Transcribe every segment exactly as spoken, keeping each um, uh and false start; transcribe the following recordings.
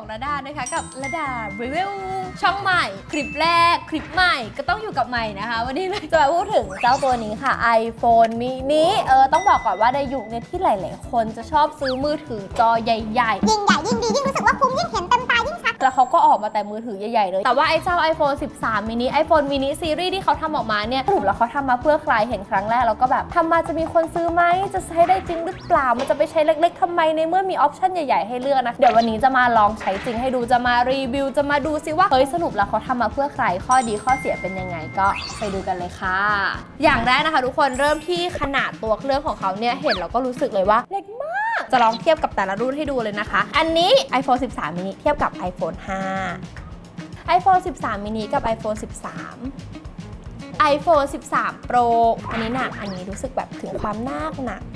ระดานะคะกับระดารีวิวช่องใหม่คลิปแรกคลิปใหม่ก็ต้องอยู่กับใหม่นะคะวันนี้จะมาพูดถึงเจ้าตัวนี้ค่ะ iPhone mini เออต้องบอกก่อนว่าในยุคนี้ที่หลายๆคนจะชอบซื้อมือถือจอใหญ่ๆยิ่งใหญ่ยิ่งดียิ่งรู้สึกว่าคุ้มยิ่งเห็นเต็มตายิ่งชัดแล้วเขาก็ออกมาแต่มือถือใหญ่ๆเลยแต่ว่าไอ้เจ้า iPhone สิบสาม mini iPhone mini ซีรีส์ที่เขาทำออกมาเนี่ยสรุปแล้วเขาทำมาเพื่อใครเห็นครั้งแรกแล้วก็แบบทำมาจะมีคนซื้อไหมจะใช้ได้จริงหรือเปล่ามันจะไปใช้เล็กๆทำไมในเมื่อมีออปชั่นใหญ่ๆให้เลือกนะเดี๋ยววันนี้จะมาลองใช้จริงให้ดูจะมารีวิวจะมาดูซิว่าเฮ้ยสรุปแล้วเขาทำมาเพื่อใครข้อดีข้อเสียเป็นยังไงก็ไปดูกันเลยค่ะอย่างแรกนะคะทุกคนเริ่มที่ขนาดตัวเครื่องของเขาเนี่ยเห็นแล้วก็รู้สึกเลยว่าเล็กมากจะลองเทียบกับแต่ละรุ่นให้ดูเลยนะคะอันนี้ iPhone สิบสาม mini เทียบกับ iPhone ห้า iPhone สิบสาม mini กับ iPhone สิบสาม iPhone สิบสาม Pro อันนี้หนักอันนี้รู้สึกแบบถึงความหนักหนัก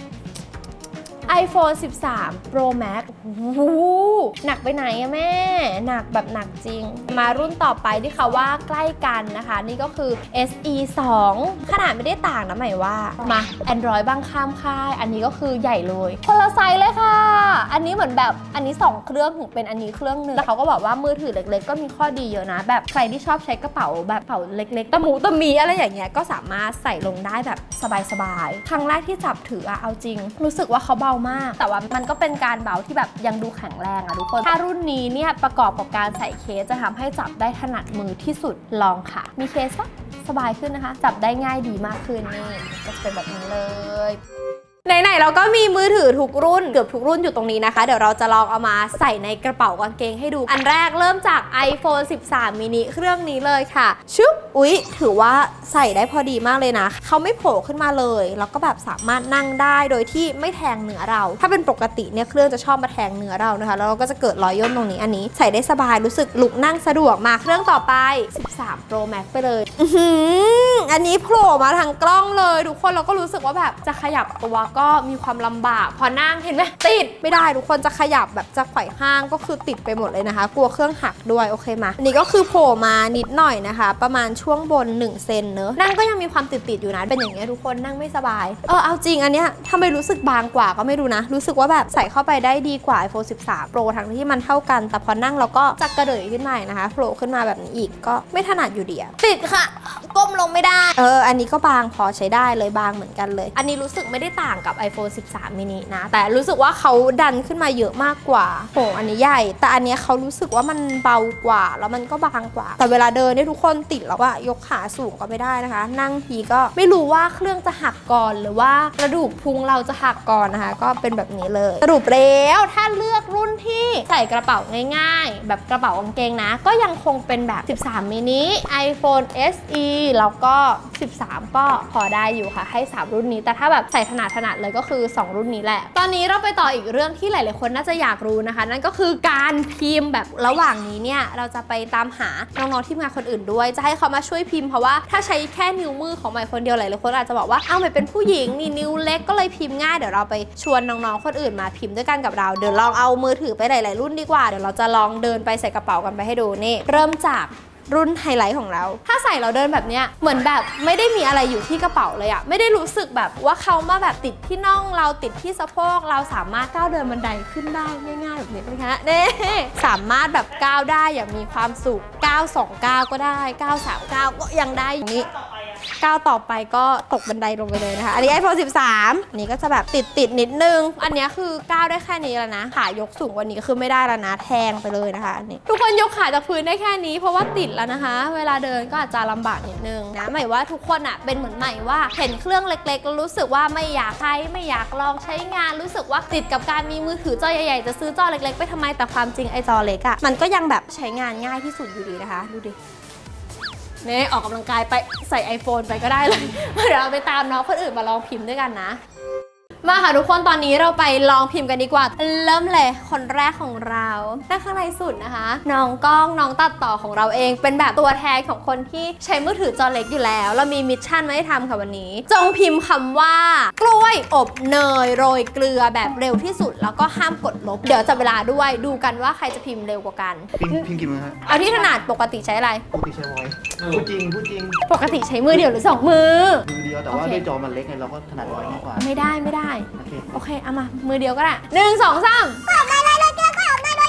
iPhone สิบสาม Pro Max โอ้โหหนักไปไหนอะแม่หนักแบบหนักจริงมารุ่นต่อไปที่เขาว่าใกล้กันนะคะนี่ก็คือ เอส อี สอง ขนาดไม่ได้ต่างนะหมายว่ามา Android บ้างข้ามค่ายอันนี้ก็คือใหญ่เลยคนละไซส์เลยค่ะอันนี้เหมือนแบบอันนี้สองเครื่องถึงเป็นอันนี้เครื่องหนึ่งแล้วเขาก็บอกว่ามือถือเล็กๆก็มีข้อดีเยอะนะแบบใครที่ชอบใช้กระเป๋าแบบกระเป๋าเล็กๆตะหมูตะมีอะไรอย่างเงี้ยก็สามารถใส่ลงได้แบบสบายๆครั้งแรกที่จับถืออะเอาจริงรู้สึกว่าเขาเบามากแต่ว่ามันก็เป็นการเบาที่แบบยังดูแข็งแรงอะทุกคนถ้ารุ่นนี้เนี่ยประกอบกับการใส่เคสจะทำให้จับได้ถนัดมือที่สุดลองค่ะมีเคสก็สบายขึ้นนะคะจับได้ง่ายดีมากขึ้นนี่ก็จะเป็นแบบนี้เลยไหนๆเราก็มีมือถือทุกรุ่นเกือบทุกรุ่นอยู่ตรงนี้นะคะเดี๋ยวเราจะลองเอามาใส่ในกระเป๋ากางเกงให้ดูอันแรกเริ่มจาก iPhone สิบสาม mini เครื่องนี้เลยค่ะชุบอุ๊ยถือว่าใส่ได้พอดีมากเลยนะเขาไม่โผล่ขึ้นมาเลยแล้วก็แบบสามารถนั่งได้โดยที่ไม่แทงเนื้อเราถ้าเป็นปกติเนี่ยเครื่องจะชอบมาแทงเนื้อเรานะคะแล้วเราก็จะเกิดรอยย่นตรงนี้อันนี้ใส่ได้สบายรู้สึกลุกนั่งสะดวกมาเครื่องต่อไปสิบสาม Pro Max ไปเลยอือหืออันนี้โผล่มาทางกล้องเลยทุกคนเราก็รู้สึกว่าแบบจะขยับตัวก็มีความลำบากพอนั่งเห็นไหมติดไม่ได้ทุกคนจะขยับแบบจะไขว่ห้างก็คือติดไปหมดเลยนะคะกลัวเครื่องหักด้วยโอเคมาอันนี้ก็คือโผล่มานิดหน่อยนะคะประมาณช่วงบนหนึ่งเซนเนอะนั่งก็ยังมีความติดๆอยู่นะเป็นอย่างเงี้ยทุกคนนั่งไม่สบายเออเอาจริงอันเนี้ยทำไมรู้สึกบางกว่าก็ไม่รู้นะรู้สึกว่าแบบใส่เข้าไปได้ดีกว่า iPhone สิบสาม Pro ทั้งที่มันเท่ากันแต่พอนั่งเราก็จะกระเดื่อยขึ้นมานะคะโผล่ขึ้นมาแบบนี้อีกก็ไม่ถนัดอยู่ดีติดค่ะก้มลงไม่ได้เอออันนี้ก็บางพอใช้ได้เลยบางเหมือนกันเลยอันนี้รู้สึกไม่ได้ต่างกับ iPhone สิบสาม mini นะแต่รู้สึกว่าเขาดันขึ้นมาเยอะมากกว่าโหอันนี้ใหญ่แต่อันนี้เขารู้สึกว่ามันเบากว่าแล้วมันก็บางกว่าแต่เวลาเดินเนี่ยทุกคนติดแล้วอะยกขาสูงก็ไม่ได้นะคะนั่งทีก็ไม่รู้ว่าเครื่องจะหักก่อนหรือว่ากระดูกพุงเราจะหักก่อนนะคะก็เป็นแบบนี้เลยสรุปแล้วถ้าเลือกรุ่นที่ใส่กระเป๋าง่ายๆแบบกระเป๋ากางเกงนะก็ยังคงเป็นแบบสิบสาม mini iPhone เอส อี แล้วก็สิบสามก็พอได้อยู่ค่ะให้สามรุ่นนี้แต่ถ้าแบบใส่ถนัดถนัดเลยก็คือสองรุ่นนี้แหละตอนนี้เราไปต่ออีกเรื่องที่หลายๆคนน่าจะอยากรู้นะคะนั่นก็คือการพิมพ์แบบระหว่างนี้เนี่ยเราจะไปตามหาน้องๆที่ทำงานคนอื่นด้วยจะให้เขามาช่วยพิมพ์เพราะว่าถ้าใช้แค่นิ้วมือของใหม่คนเดียวหลายๆคนอาจจะบอกว่าเอาใหม่เป็นผู้หญิงนี่นิ้วเล็กก็เลยพิมพ์ง่ายเดี๋ยวเราไปชวนน้องๆคนอื่นมาพิมพ์ด้วยกันกับเราเดี๋ยวลองเอามือถือไปหลายๆรุ่นดีกว่าเดี๋ยวเราจะลองเดินไปใส่กระเป๋ากันไปให้ดูนี่เริ่มจากรุ่นไฮไลท์ของเราถ้าใส่เราเดินแบบเนี้ยเหมือนแบบไม่ได้มีอะไรอยู่ที่กระเป๋าเลยอะไม่ได้รู้สึกแบบว่าเขามาแบบติดที่น่องเราติดที่สะโพกเราสามารถก้าวเดินบันไดขึ้นได้ง่ายๆแบบนี้นะคะเน่สามารถแบบก้าวได้อย่างมีความสุขก้าวสองก้าวก็ได้ก้าวสามก้าวก็ยังได้อย่างนี้ก้าวต่อไปก็ตกบันไดลงไปเลยนะคะอันนี้ iPhone สิบสามนี่ก็จะแบบติดติดนิดนึงอันนี้คือก้าวได้แค่นี้แล้วนะขายกสูงกว่านี้คือไม่ได้แล้วนะแทงไปเลยนะคะอันนี้ทุกคนยกขาจากพื้นได้แค่นี้เพราะว่าติดแล้วนะคะเวลาเดินก็อาจจะลำบากนิดนึงนะหมายว่าทุกคนอ่ะเป็นเหมือนใหม่ว่าเห็นเครื่องเล็กๆแล้วรู้สึกว่าไม่อยากใช้ไม่อยากลองใช้งานรู้สึกว่าติดกับการมีมือถือจอใหญ่ๆจะซื้อจอเล็กๆไปทำไมแต่ความจริงไอ้จอเล็กอ่ะมันก็ยังแบบใช้งานง่ายที่สุดอยู่ดีนะคะดูดิเนี่ยออกกำลังกายไปใส่ iPhone ไปก็ได้เลยเดี๋ยวเราไปตามน้องคนอื่นมาลองพิมพ์ด้วยกันนะมาค่ะทุกคนตอนนี้เราไปลองพิมพ์กันดีกว่าเริ่มเลยคนแรกของเราแต่ข้างในสุดนะคะน้องกล้องน้องตัดต่อของเราเองเป็นแบบตัวแทนของคนที่ใช้มือถือจอเล็กอยู่แล้วเรามีมิชชั่นมาให้ทำค่ะวันนี้จงพิมพ์คำว่ากล้วยอบเนยโรยเกลือแบบเร็วที่สุดแล้วก็ห้ามกดลบเดี๋ยวจับเวลาด้วยดูกันว่าใครจะพิมพ์เร็วกว่ากันพิมพ์พิมพ์กี่มือฮะเอาที่ถนัดปกติใช้อะไรปกติใช้ไว้พูดจริงพูดจริงปกติใช้มือเดียวหรือสองมือมือเดียวแต่ว่าด้วยจอมันเล็กไงเราก็ถนัดไว้มากกว่าไม่ได้ไม่ได้โอเคโอเคเอามามือเดียวก็ได้หนึ่งสองสามกดอบเนยโรยเกลือกดอบเนยโรยเกลือ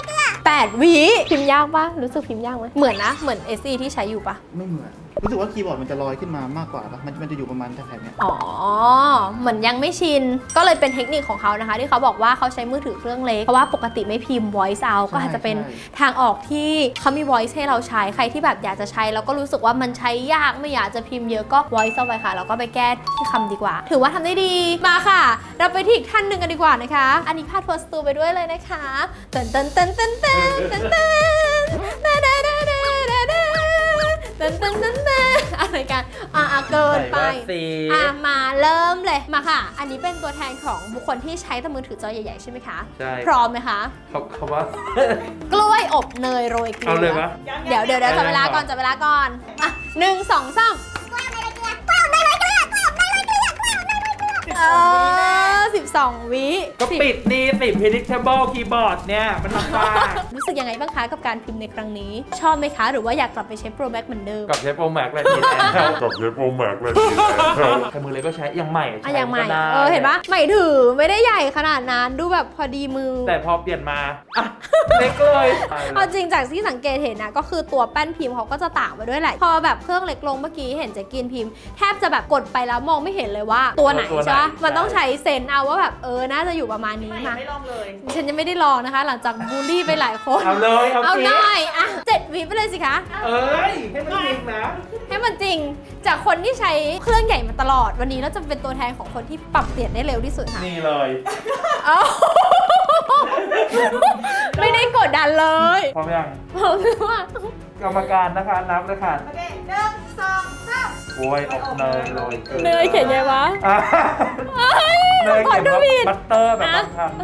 แปดวิพิมพ์ยากปะรู้สึกพิมพ์ยากไหมเหมือนนะเหมือน เอส อี ที่ใช้อยู่ปะไม่เหมือนรู้สึกว่าคีย์บอร์ดมันจะลอยขึ้นมามากกว่าปะมันมันจะอยู่ประมาณแถบๆเนี้ยอ๋อเหมือนยังไม่ชินก็เลยเป็นเทคนิคของเขานะคะที่เขาบอกว่าเขาใช้มือถือเครื่องเล็กเพราะว่าปกติไม่พิมพ์ voice out ก็อาจจะเป็นทางออกที่เขามี voice ให้เราใช้ใครที่แบบอยากจะใช้แล้วก็รู้สึกว่ามันใช้ยากไม่อยากจะพิมพ์เยอะก็ voice เอาไปค่ะแล้วก็ไปแก้ที่คำดีกว่าถือว่าทำได้ดีมาค่ะเราไปที่อีกท่านหนึ่งกันดีกว่านะคะอันนี้พาทัวร์สตูไปด้วยเลยนะคะเต้นเต้นเต้นเต้นเต้นเต้นเต้นเต้นเต้นเต้นเต้นเต้นเต้นเต้นเต้นอะไรกันอ่ะเกินไปอ่ะมาเริ่มเลยมาค่ะอันนี้เป็นตัวแทนของบุคคลที่ใช้แต่มือถือจอใหญ่ๆใช่ไหมคะใช่พร้อมไหมคะเขาเขาว่ากล้วยอบเนยโรยเกลือเอาเลยปะเดี๋ยวเดี๋ยวเดี๋ยวจับเวลาก่อนจับเวลาก่อนอ่ะหนึ่งสองสามเออสิบสองวิก็ปิดนี่สิ predictable keyboard เนี่ยมันลำบากรู้สึกยังไงบ้างคะกับการพิมพ์ในครั้งนี้ชอบไหมคะหรือว่าอยากกลับไปใช้ Pro Max เหมือนเดิมกลับใช้ Pro Max เลยทีแล้วกลับใช้ Pro Max เลยทีแล้วใช้มือเลยก็ใช้ยังใหม่ใช้ยังใหม่เออเห็นปะใหม่ถือไม่ได้ใหญ่ขนาดนั้นดูแบบพอดีมือแต่พอเปลี่ยนมาเล็กเลยเอาจริงจากที่สังเกตเห็นนะก็คือตัวแป้นพิมพ์เขาก็จะต่างไปด้วยแหละพอแบบเครื่องเล็กลงเมื่อกี้เห็นเจ๊กินพิมพ์แทบจะแบบกดไปแล้วมองไม่เห็นเลยว่าตัวไหนใช่ปะมันต้องใช้เซนเอาว่าแบบเออน่าจะอยู่ประมาณนี้มาไม่ลองเลยฉันยังไม่ได้ลองนะคะหลังจากบูลลี่ไปหลายคนเอาเลยเอาหน่อยอ่ะเจ็ดวิไปเลยสิคะเอ้ยให้มันจริงนะให้มันจริงจากคนที่ใช้เครื่องใหญ่มาตลอดวันนี้เราจะเป็นตัวแทนของคนที่ปรับเปลี่ยนได้เร็วที่สุดค่ะนี่เลยไม่ได้กดดันเลยพร้อมยังพร้อมว่ากรรมการนะคะนับเลยค่ะโอเคหนึ่งสองสามโอ้ยอบเนยโรยเกลือเนยเขียนไงวะเนยเขียนว่าบัตเตอร์แบบบางคำ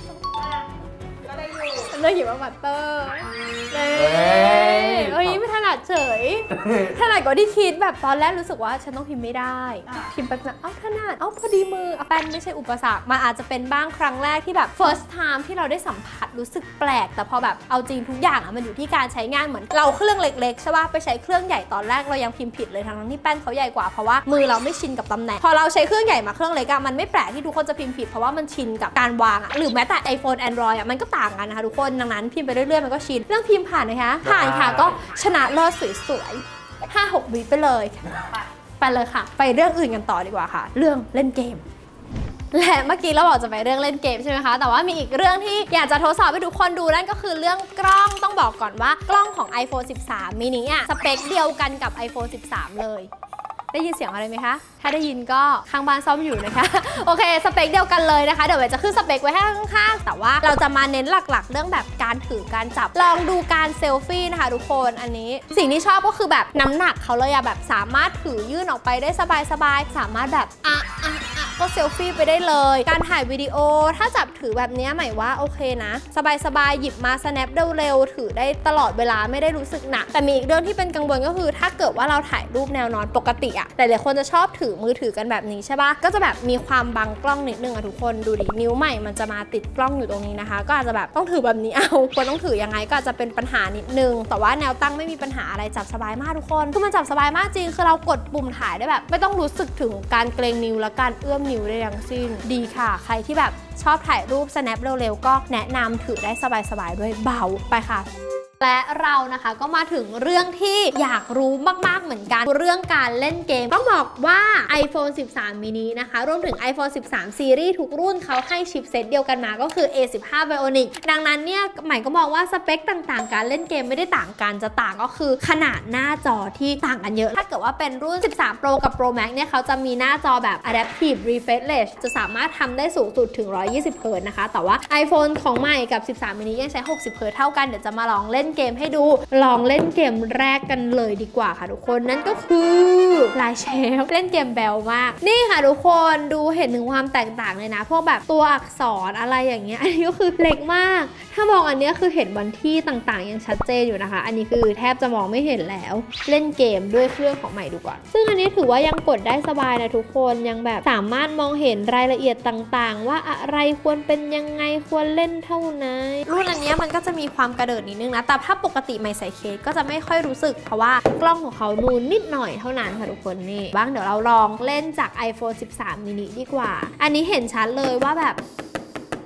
เนยเขียนว่าบัตเตอร์เฮ้ยเฮ้ยไม่ถนัดเฉยถนัดกว่าที่คิดแบบตอนแรกรู้สึกว่าฉันต้องพิมพ์ไม่ได้พิมพ์ไปแบบเอ้าถนัดเอ้าพอดีมือแป้นไม่ใช่อุปสรรคมันอาจจะเป็นบ้างครั้งแรกที่แบบ first time ที่เราได้สัมผัสรู้สึกแปลกแต่พอแบบเอาจริงทุกอย่างอะมันอยู่ที่การใช้งานเหมือนเราเครื่องเล็กๆใช่ป่ะไปใช้เครื่องใหญ่ตอนแรกเรายังพิมพ์ผิดเลยทั้งที่แป้นเขาใหญ่กว่าเพราะว่ามือเราไม่ชินกับตำแหน่งพอเราใช้เครื่องใหญ่มาเครื่องเล็กอะมันไม่แปลกที่ทุกคนจะพิมพ์ผิดเพราะว่ามันชินกับการวางอะหรือแม้แต่ iPhone Android อะมันก็ต่างกันนะคะทุกคนดังนั้นพิมพ์ไปเรื่อยๆมันก็ชินเรื่องพิมพ์ผ่านนะคะผ่านค่ะก็ชนะเลิศสวยๆ ห้าหก วิไปเลยไปเลยค่ะไปเรื่องอื่นกันต่อดีกว่าค่ะเรื่องเล่นเกมและเมื่อกี้เราบอกจะไปเรื่องเล่นเกมใช่ไหมคะแต่ว่ามีอีกเรื่องที่อยากจะทดสอบให้ทุกคนดูนั่นก็คือเรื่องกล้องต้องบอกก่อนว่ากล้องของ ไอโฟนสิบสาม mini อ่ะสเปคเดียวกันกับ ไอโฟนสิบสาม เลยได้ยินเสียงอะไรไหมคะถ้าได้ยินก็ข้างบ้านซ่อมอยู่นะคะโอเคสเปคเดียวกันเลยนะคะเดี๋ยวเวจะขึ้นสเปคไว้ให้ข้างๆแต่ว่าเราจะมาเน้นหลักๆเรื่องแบบการถือการจับลองดูการเซลฟี่นะคะทุกคนอันนี้สิ่งที่ชอบก็คือแบบน้ำหนักเขาเลยอะแบบสามารถถือยื่นออกไปได้สบายๆสามารถแบบอ่ะอ่ะอ่ะก็เซลฟี่ไปได้เลยการถ่ายวิดีโอถ้าจับถือแบบนี้หมายว่าโอเคนะสบายๆหยิบมา snap เร็วๆถือได้ตลอดเวลาไม่ได้รู้สึกหนักแต่มีอีกเรื่องที่เป็นกังวลก็คือถ้าเกิดว่าเราถ่ายรูปแนวนอนปกติอะหลายๆคนจะชอบถือมือถือกันแบบนี้ใช่ปะก็จะแบบมีความบังกล้องนิดนึงอะทุกคนดูดินิ้วใหม่มันจะมาติดกล้องอยู่ตรงนี้นะคะก็อาจจะแบบต้องถือแบบนี้เอาควรต้องถือยังไงก็อาจจะเป็นปัญหานิดนึงแต่ว่าแนวตั้งไม่มีปัญหาอะไรจับสบายมากทุกคนคือมันจับสบายมากจริงคือเรากดปุ่มถ่ายได้แบบไม่ต้องรู้สึกถึงการเกรงนิ้วและการเอื้อมนิ้วได้ทั้งสิ้นดีค่ะใครที่แบบชอบถ่ายรูป snap เร็วๆก็แนะนำถือได้สบายๆด้วยเบาไปค่ะและเรานะคะก็มาถึงเรื่องที่อยากรู้มากๆเหมือนกันเรื่องการเล่นเกมต้องบอกว่า ไอโฟนสิบสาม mini นะคะรวมถึง ไอโฟนสิบสาม ซีรีส์ทุกรุ่นเขาให้ชิปเซตเดียวกันมาก็คือ เอ สิบห้า Bionic ดังนั้นเนี่ยหมายก็มองว่าสเปคต่างๆการเล่นเกมไม่ได้ต่างกันจะต่างก็คือขนาดหน้าจอที่ต่างกันเยอะถ้าเกิดว่าเป็นรุ่นสิบสาม Pro กับ Pro Max เนี่ยเขาจะมีหน้าจอแบบ Adaptive Refresh Rate จะสามารถทำได้สูงสุดถึงหนึ่งร้อยยี่สิบเฮิร์ตซ์นะคะแต่ว่า iPhone ของใหม่กับสิบสาม mini ยังใช้หกสิบเฮิร์ตซ์เท่ากันเดี๋ยวจะมาลองเล่นเกมให้ดูลองเล่นเกมแรกกันเลยดีกว่าค่ะทุกคนนั่นก็คือลายเชฟเล่นเกมแบลมากนี่ค่ะทุกคนดูเห็นถึงความแตกต่างเลยนะพวกแบบตัวอักษรอะไรอย่างเงี้ยอันนี้ก็คือเล็กมากถ้ามองอันนี้คือเห็นวันที่ต่างๆยังชัดเจนอยู่นะคะอันนี้คือแทบจะมองไม่เห็นแล้วเล่นเกมด้วยเครื่องของใหม่ดูก่อนซึ่งอันนี้ถือว่ายังกดได้สบายนะทุกคนยังแบบสามารถมองเห็นรายละเอียดต่างๆว่าอะไรควรเป็นยังไงควรเล่นเท่าไหร่รุ่นอันนี้มันก็จะมีความกระเดิดนิดนึงนะแต่ถ้าปกติไม่ใส่เคสก็จะไม่ค่อยรู้สึกเพราะว่ากล้องของเขานูนนิดหน่อยเท่านั้นค่ะทุกคนนี่บ้างเดี๋ยวเราลองเล่นจาก ไอโฟนสิบสาม mini ดีกว่าอันนี้เห็นชัดเลยว่าแบบก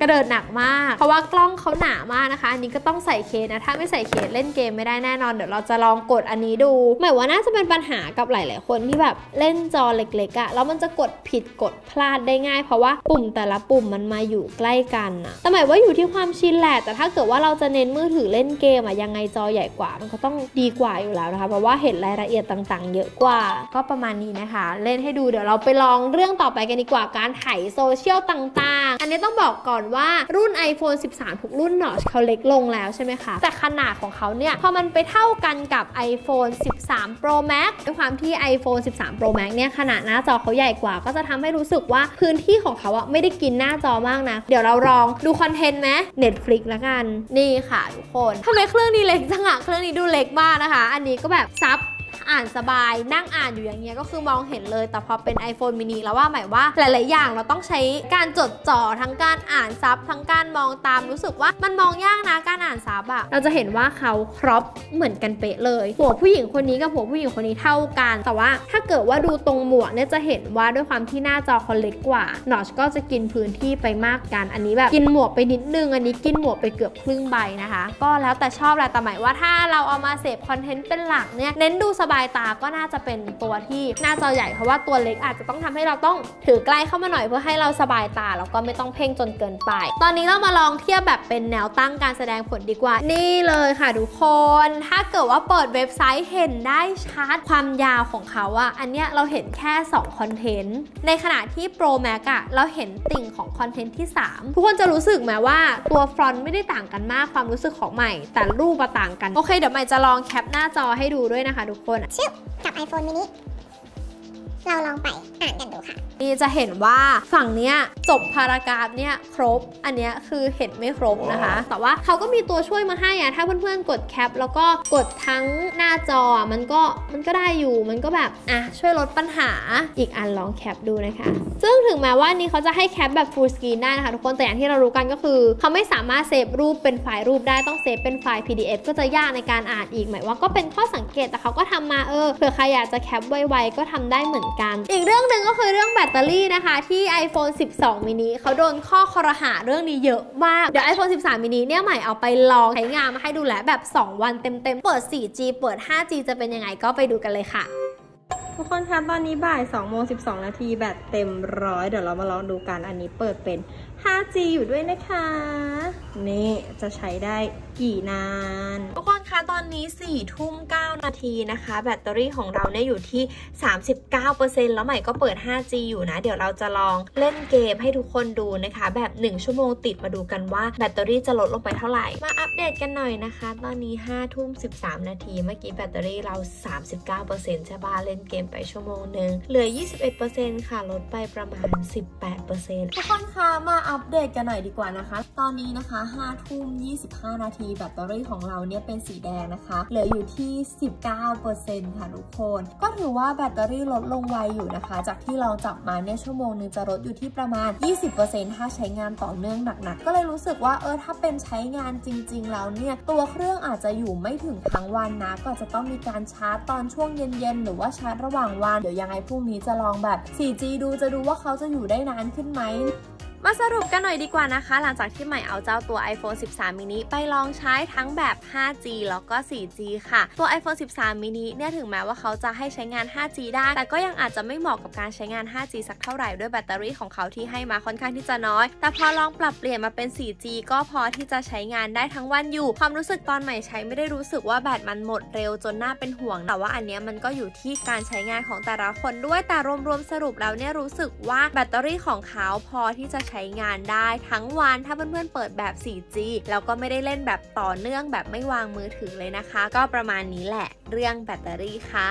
ระเดิดหนักมากเพราะว่ากล้องเขาหนามากนะคะอันนี้ก็ต้องใส่เคสนะถ้าไม่ใส่เคสเล่นเกมไม่ได้แน่นอนเดี๋ยวเราจะลองกดอันนี้ดูหมายว่าน่าจะเป็นปัญหากับหลายๆคนที่แบบเล่นจอเล็กๆอะแล้วมันจะกดผิดกดพลาดได้ง่ายเพราะว่าปุ่มแต่ละปุ่มมันมาอยู่ใกล้กันอะแต่หมายว่าอยู่ที่ความชินแหละแต่ถ้าเกิดว่าเราจะเน้นมือถือเล่นเกมอะยังไงจอใหญ่กว่ามันก็ต้องดีกว่าอยู่แล้วนะคะเพราะว่าเห็นรายละเอียดต่างๆเยอะกว่าก็ประมาณนี้นะคะเล่นให้ดูเดี๋ยวเราไปลองเรื่องต่อไปกันดีกว่าการถ่ายโซเชียลต่างๆอันนี้ต้องบอกก่อนว่ารุ่น ไอโฟน สิบสาม ทุกรุ่นเนาะเขาเล็กลงแล้วใช่ไหมคะแต่ขนาดของเขาเนี่ยพอมันไปเท่ากันกับ ไอโฟน สิบสาม โปร แม็กซ์ ด้วยความที่ ไอโฟน สิบสาม โปร แม็กซ์ เนี่ยขนาดหน้าจอเขาใหญ่กว่าก็จะทำให้รู้สึกว่าพื้นที่ของเขาอะไม่ได้กินหน้าจอมากนะเดี๋ยวเราลองดูคอนเทนต์ไหม Netflix ละกันนี่ค่ะทุกคนทำไมเครื่องนี้เล็กจังอะเครื่องนี้ดูเล็กมากนะคะอันนี้ก็แบบซับอ่านสบายนั่งอ่านอยู่อย่างเงี้ยก็คือมองเห็นเลยแต่พอเป็น iPhone mini แล้วว่าหมายว่าหลายๆอย่างเราต้องใช้การจดจ่อทั้งการอ่านซับทั้งการมองตามรู้สึกว่ามันมองยากนะการอ่านซับอะเราจะเห็นว่าเขาครอปเหมือนกันเป๊ะเลยหัวผู้หญิงคนนี้กับหัวผู้หญิงคนนี้เท่ากันแต่ว่าถ้าเกิดว่าดูตรงหมวกเนี่ยจะเห็นว่าด้วยความที่หน้าจอเขาเล็กกว่านอชก็จะกินพื้นที่ไปมากกันอันนี้แบบกินหมวกไปนิดนึงอันนี้กินหมวกไปเกือบครึ่งใบนะคะก็แล้วแต่ชอบแหละแต่หมายว่าถ้าเราเอามาเสพคอนเทนต์เป็นหลักเนี่ยเน้นดูสบายตาก็น่าจะเป็นตัวที่หน้าจอใหญ่เพราะว่าตัวเล็กอาจจะต้องทำให้เราต้องถือใกล้เข้ามาหน่อยเพื่อให้เราสบายตาแล้วก็ไม่ต้องเพ่งจนเกินไปตอนนี้เรามาลองเทียบแบบเป็นแนวตั้งการแสดงผลดีกว่านี่เลยค่ะทุกคนถ้าเกิดว่าเปิดเว็บไซต์เห็นได้ชัดความยาวของเขาอะอันเนี้ยเราเห็นแค่สองคอนเทนต์ในขณะที่ Pro Max อะเราเห็นติ่งของคอนเทนต์ที่สามทุกคนจะรู้สึกไหมว่าตัวฟรอนต์ไม่ได้ต่างกันมากความรู้สึกของใหม่แต่รูปต่างกันโอเคเดี๋ยวใหม่จะลองแคปหน้าจอให้ดูด้วยนะคะทุกคนชื่อกับ iPhone mini เราลองไปอ่านกันดูค่ะนี่จะเห็นว่าฝั่งเนี้ยจบพารากราฟเนี่ยครบอันเนี้ยคือเห็นไม่ครบนะคะ แต่ว่าเขาก็มีตัวช่วยมาให้อะถ้าเพื่อนๆกดแคปแล้วก็กดทั้งหน้าจอมันก็มันก็ได้อยู่มันก็แบบอ่ะช่วยลดปัญหาอีกอันลองแคปดูนะคะซึ่งถึงแม้ว่านี้เขาจะให้แคปแบบ full screen ได้นะคะทุกคนแต่อย่างที่เรารู้กันก็คือเขาไม่สามารถเซฟรูปเป็นไฟล์รูปได้ต้องเซฟเป็นไฟล์ พี ดี เอฟ ก็จะยากในการอ่านอีกหมายว่าก็เป็นข้อสังเกตแต่เขาก็ทำมาเออเผื่อใครอยากจะแคปไวๆก็ทำได้เหมือนกันอีกเรื่องหนึ่งก็คือเรื่องแบตเตอรี่นะคะที่ ไอโฟน สิบสอง mini เขาโดนข้อคอรหาเรื่องนี้เยอะมากเดี๋ยว ไอโฟน สิบสาม mini เนี่ยใหม่เอาไปลองใช้งานมาให้ดูแลแบบสองวันเต็มๆเปิด โฟร์จี เปิด ไฟว์จี จะเป็นยังไงก็ไปดูกันเลยค่ะทุกคนคะตอนนี้บ่ายสองโมงสิบสองนาทีแบตเต็มร้อยเดี๋ยวเรามาลองดูกันอันนี้เปิดเป็น ไฟว์จี อยู่ด้วยนะคะนี่จะใช้ได้กี่นานทุกคนคะตอนนี้สี่ทุ่มเก้านาทีนะคะแบตเตอรี่ของเราเนี่ยอยู่ที่ สามสิบเก้าเปอร์เซ็นต์ แล้วใหม่ก็เปิด ไฟว์จี อยู่นะเดี๋ยวเราจะลองเล่นเกมให้ทุกคนดูนะคะแบบหนึ่งชั่วโมงติดมาดูกันว่าแบตเตอรี่จะลดลงไปเท่าไหร่มาอัปเดตกันหน่อยนะคะตอนนี้ห้าทุ่มสิบสามนาทีเมื่อกี้แบตเตอรี่เรา สามสิบเก้าเปอร์เซ็นต์ ใช่ป่ะเล่นเกมไปชั่วโมงนึงเหลือ ยี่สิบเอ็ดเปอร์เซ็นต์ ค่ะลดไปประมาณ สิบแปดเปอร์เซ็นต์ ทุกคนคะมาอัปเดตกันหน่อยดีกว่านะคะตอนนี้นะคะห้าทุ่มยี่สิบห้านาทีแบตเตอรี่ของเราเนี่ยเป็นสีแดงนะคะเหลืออยู่ที่ สิบเก้าเปอร์เซ็นต์ ค่ะทุกคนก็ถือว่าแบตเตอรี่ลดลงไวอยู่นะคะจากที่เราจับมาเนี่ยชั่วโมงนึงจะลดอยู่ที่ประมาณ ยี่สิบเปอร์เซ็นต์ ถ้าใช้งานต่อเนื่องหนักๆก็เลยรู้สึกว่าเออถ้าเป็นใช้งานจริงๆแล้วเนี่ยตัวเครื่องอาจจะอยู่ไม่ถึงทั้งวันนะก็จะต้องมีการชาร์จตอนช่วงเย็นๆหรือว่าชาร์จระหว่างวันเดี๋ยวยังไงพรุ่งนี้จะลองแบบ โฟร์จี ดูจะดูว่าเขาจะอยู่ได้นานขึ้นไหมมาสรุปกันหน่อยดีกว่านะคะหลังจากที่ใหม่เอาเจ้าตัว ไอโฟน สิบสาม mini ไปลองใช้ทั้งแบบ ไฟว์จี แล้วก็ โฟร์จี ค่ะตัว ไอโฟน สิบสาม mini เนี่ยถึงแม้ว่าเขาจะให้ใช้งาน ไฟว์จี ได้แต่ก็ยังอาจจะไม่เหมาะกับการใช้งาน ไฟว์จี สักเท่าไหร่ด้วยแบตเตอรี่ของเขาที่ให้มาค่อนข้างที่จะน้อยแต่พอลองปรับเปลี่ยนมาเป็น โฟร์จี ก็พอที่จะใช้งานได้ทั้งวันอยู่ความรู้สึกตอนใหม่ใช้ไม่ได้รู้สึกว่าแบตมันหมดเร็วจนน่าเป็นห่วงแต่ว่าอันนี้มันก็อยู่ที่การใช้งานของแต่ละคนด้วยแต่รวมๆสรุปแล้วเนี่ยรู้สึกว่าแบตเตอรี่ของเขาพอที่จะใช้งานได้ทั้งวันถ้าเพื่อนๆเปิดแบบ โฟร์จี แล้วก็ไม่ได้เล่นแบบต่อเนื่องแบบไม่วางมือถือเลยนะคะก็ประมาณนี้แหละเรื่องแบตเตอรี่ค่ะ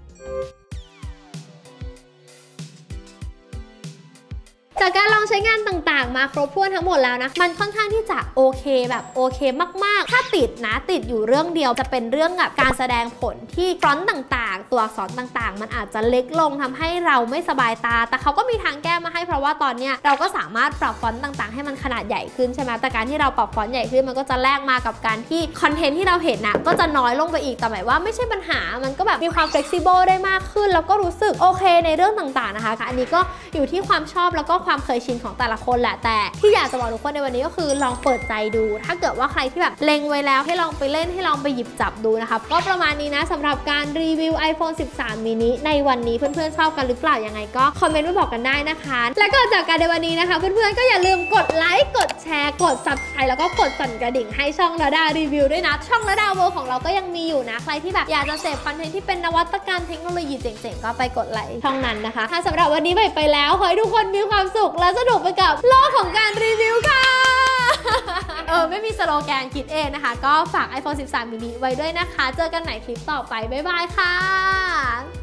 จากการลองใช้งานต่างๆมาครบถ้วนทั้งหมดแล้วนะมันค่อนข้างที่จะโอเคแบบโอเคมากๆถ้าติดนะติดอยู่เรื่องเดียวจะเป็นเรื่องกับการแสดงผลที่ฟอนต์ต่างๆตัวอักษรต่างๆมันอาจจะเล็กลงทำให้เราไม่สบายตาแต่เขาก็มีทางแก้มาให้เพราะว่าตอนนี้เราก็สามารถปรับฟอนต์ต่างๆให้มันขนาดใหญ่ขึ้นใช่ไหมแต่การที่เราปรับฟอนต์ใหญ่ขึ้นมันก็จะแลกมากับการที่คอนเทนต์ที่เราเห็นนะก็จะน้อยลงไปอีกแต่หมายว่าไม่ใช่ปัญหามันก็แบบมีความ flexible ได้มากขึ้นแล้วก็รู้สึกโอเคในเรื่องต่างๆนะคะอันนี้ก็อยู่ที่ความชอบแล้วก็ความเคยชินของแต่ละคนแหละแต่ที่อยากจะบอกทุกคนในวันนี้ก็คือลองเปิดใจดูถ้าเกิดว่าใครที่แบบเล็งไว้แล้วให้ลองไปเล่นให้ลองไปหยิบจับดูนะคะก็ประมาณนี้นะสำหรับการรีวิว ไอโฟนสิบสาม mini ในวันนี้เพื่อนๆชอบกันหรือเปล่ายังไงก็คอมเมนต์มาบอกกันได้นะคะและก่อนจากกันในวันนี้นะคะเพื่อนๆก็อย่าลืมกดไลค์กดแชร์กด ซับสไครบ์ แล้วก็กดสั่นกระดิ่งให้ช่องระดารีวิวด้วยนะช่องระดาเวิลด์ของเราก็ยังมีอยู่นะใครที่แบบอยากจะเสพคอนเทนต์ที่เป็นนวัตกรรมเทคโนโลยีเจ๋งๆก็ไปกดไลค์ช่องนั้นนะคะถ้าสำหรับวันนี้ไปไปแล้วขอให้ทุกคนมีความสุขและสนุกไปกับโลกของการรีวิวค่ะ เออไม่มีสโลแกนคิดเองนะคะก็ฝาก ไอโฟนสิบสาม mini ไว้ด้วยนะคะเจอกันใหม่คลิปต่อไปบ๊ายบายค่ะ